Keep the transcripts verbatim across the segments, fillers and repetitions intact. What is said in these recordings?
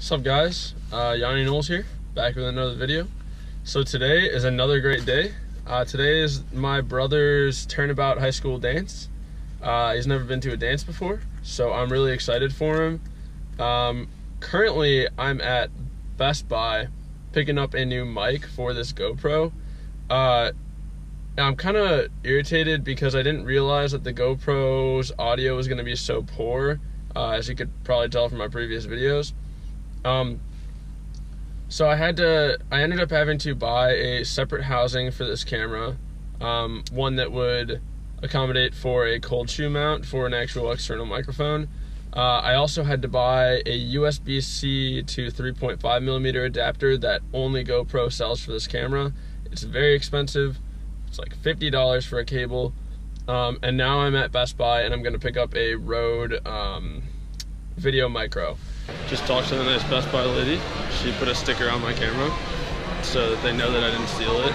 What's up, guys? Uh, Yanni Knowles here, back with another video. So today is another great day. Uh, today is my brother's turnabout high school dance. Uh, he's never been to a dance before, so I'm really excited for him. Um, currently, I'm at Best Buy picking up a new mic for this GoPro. Uh, I'm kind of irritated because I didn't realize that the GoPro's audio was going to be so poor, uh, as you could probably tell from my previous videos. Um, so I had to, I ended up having to buy a separate housing for this camera, um, one that would accommodate for a cold shoe mount for an actual external microphone. Uh, I also had to buy a U S B C to three point five millimeter adapter that only GoPro sells for this camera. It's very expensive. It's like fifty dollars for a cable. Um, and now I'm at Best Buy and I'm going to pick up a Rode um, Videomicro. Just talked to the nice Best Buy lady. She put a sticker on my camera so that they know that I didn't steal it.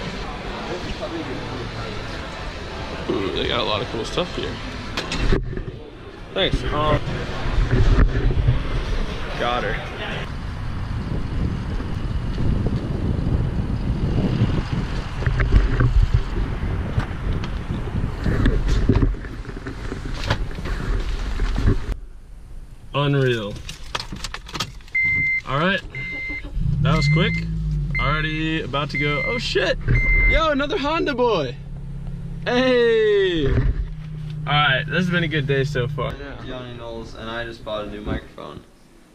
Ooh, they got a lot of cool stuff here. Thanks. Um, got her. Unreal. Alright, that was quick. Already about to go. Oh shit! Yo, another Honda boy! Hey! Alright, this has been a good day so far. Yeah. Yanni Knowles, and I just bought a new microphone.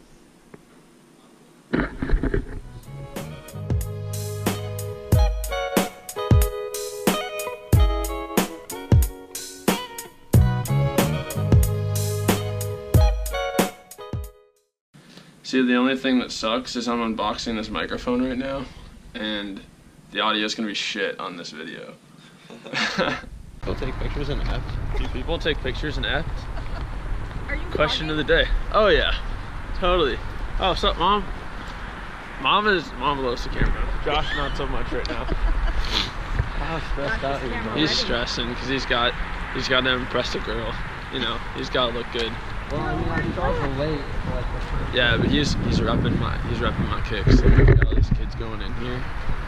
See, the only thing that sucks is I'm unboxing this microphone right now, and the audio is gonna be shit on this video. People take pictures in apps. Do people take pictures in apps? Are you Question vlogging? of the day. Oh yeah, totally. Oh, what's up, mom? Mom is mom loves the camera. Josh, not so much right now. How stressed out he is. He's stressing because he's got he's got to impress the girl. You know, he's got to look good. Well, I mean, I'm also late. Like, Yeah, but he's he's repping my he's repping my kicks. So we got all these kids going in here.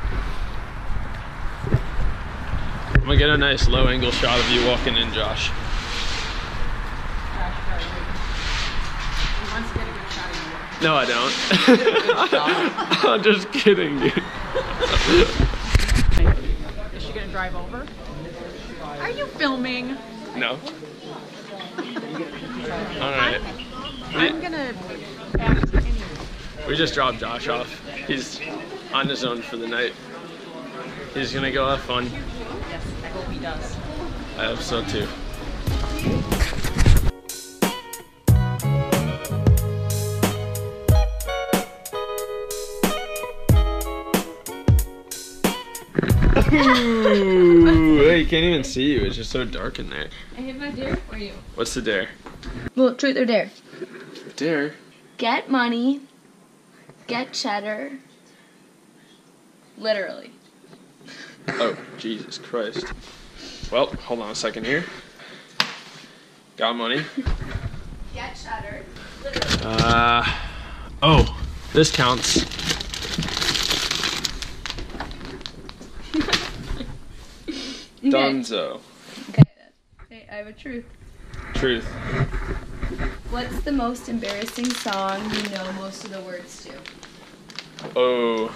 I'm gonna get a nice low angle shot of you walking in, Josh. He wants to get a good shot of you. No, I don't. I'm just kidding, dude. Is she gonna drive over? Are you filming? No. All right. I'm gonna act anyway. We just dropped Josh off. He's on his own for the night. He's gonna go have fun. Yes, I hope he does. I hope so too. Ooh, hey, you can't even see you. It's just so dark in there. I have my dare for you. What's the dare? Well, truth or dare? Dare? Get money, get cheddar, literally. Oh, Jesus Christ. Well, hold on a second here. Got money. Get cheddar, literally. Uh, oh, this counts. Dunzo. Okay. Okay, I have a truth. Truth. What's the most embarrassing song you know most of the words to? Oh.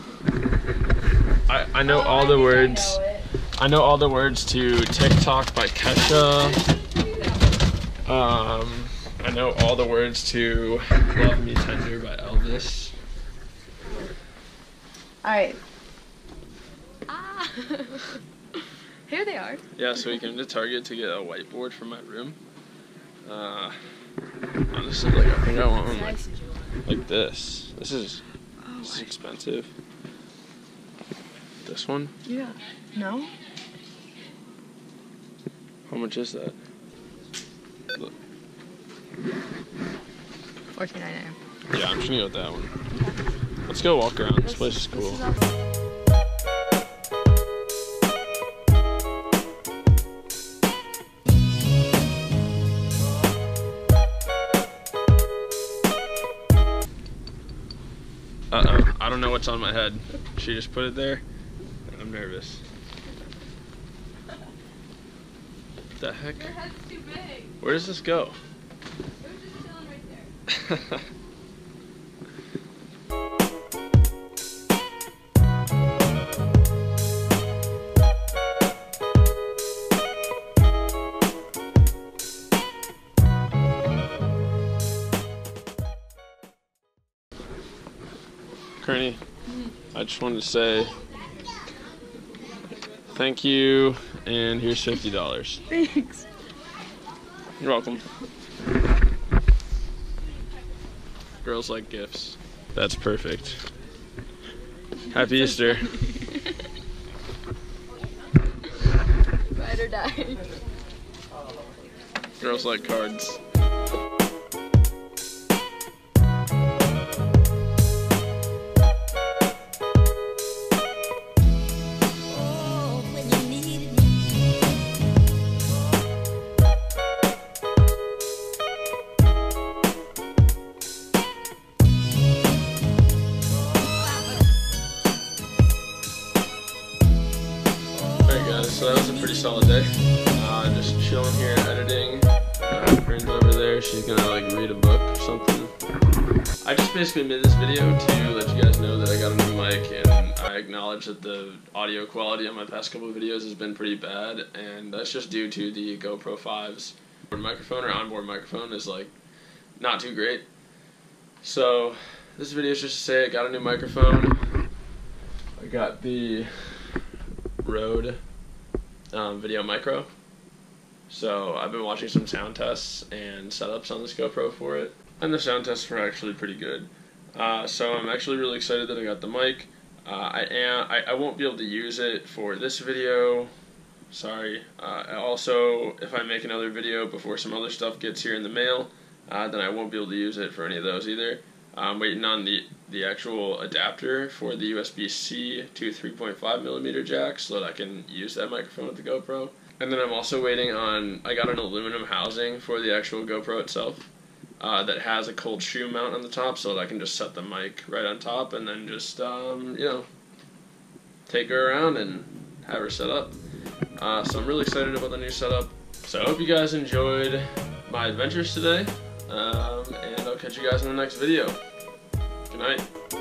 I, I know Oh, all I the think words. I know it. I know all the words to TikTok by Kesha. Um, I know all the words to Love Me Tender by Elvis. Alright. Ah. Here they are. Yeah, so we came to Target to get a whiteboard for my room. Uh, honestly, like, I think I want one like, like this. This is, this is expensive. This one? Yeah. No? How much is that? Look. fourteen ninety-nine. Yeah, I'm just gonna go with that one. Let's go walk around. This place is cool. Uh-oh, I don't know what's on my head. She just put it there, and I'm nervous. What the heck? Your head's too big. Where does this go? It was just chilling right there. Kearney, I just wanted to say thank you, and here's fifty dollars. Thanks. You're welcome. Girls like gifts. That's perfect. Happy Easter. Ride or die. Girls like cards. So that was a pretty solid day. Uh, just chilling here, editing. Uh, Friend's over there. She's gonna like read a book or something. I just basically made this video to let you guys know that I got a new mic, and I acknowledge that the audio quality on my past couple of videos has been pretty bad, and that's just due to the GoPro five's microphone or onboard microphone is like not too great. So this video is just to say I got a new microphone. I got the Rode Um, Videomicro. So I've been watching some sound tests and setups on this GoPro for it, and the sound tests were actually pretty good. Uh, so I'm actually really excited that I got the mic. Uh, I am. I, I won't be able to use it for this video. Sorry. Uh, also, if I make another video before some other stuff gets here in the mail, uh, then I won't be able to use it for any of those either. I'm waiting on the the actual adapter for the U S B C to three point five millimeter jack so that I can use that microphone with the GoPro. And then I'm also waiting on, I got an aluminum housing for the actual GoPro itself uh, that has a cold shoe mount on the top so that I can just set the mic right on top and then just, um, you know, take her around and have her set up. Uh, so I'm really excited about the new setup. So I hope you guys enjoyed my adventures today, um, and I'll catch you guys in the next video. Good night.